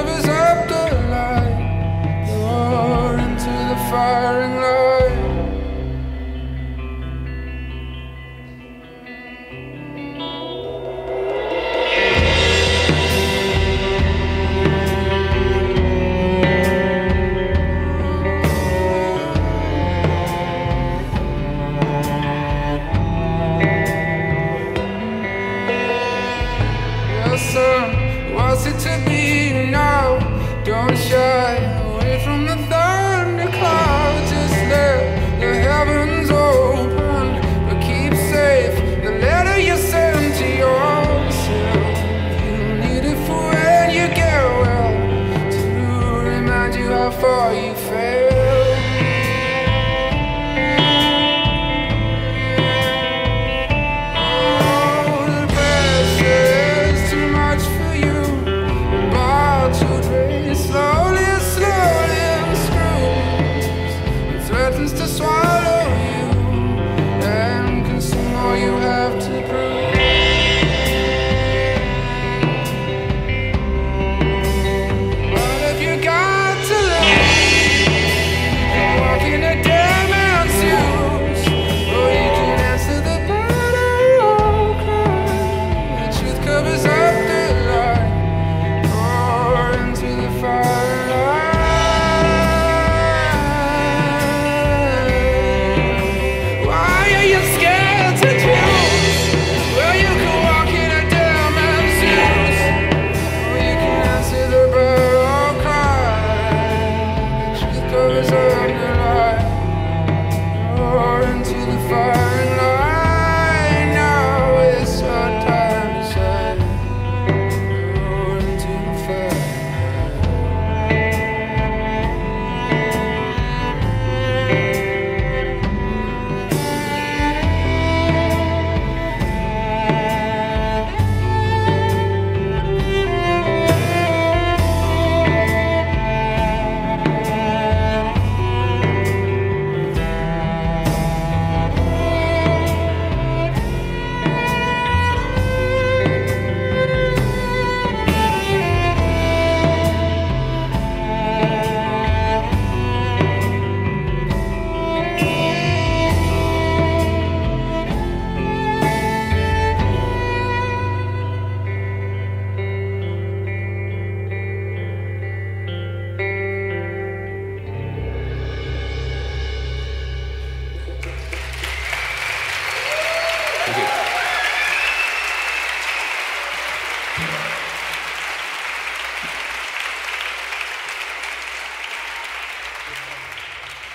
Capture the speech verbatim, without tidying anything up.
shivers up the light, you're into the firing line. What's it to be now? Don't shy away from the thunder clouds. Just let the heavens open, but keep safe the letter you send to yourself. You'll need it for when you get well, to remind you how far you've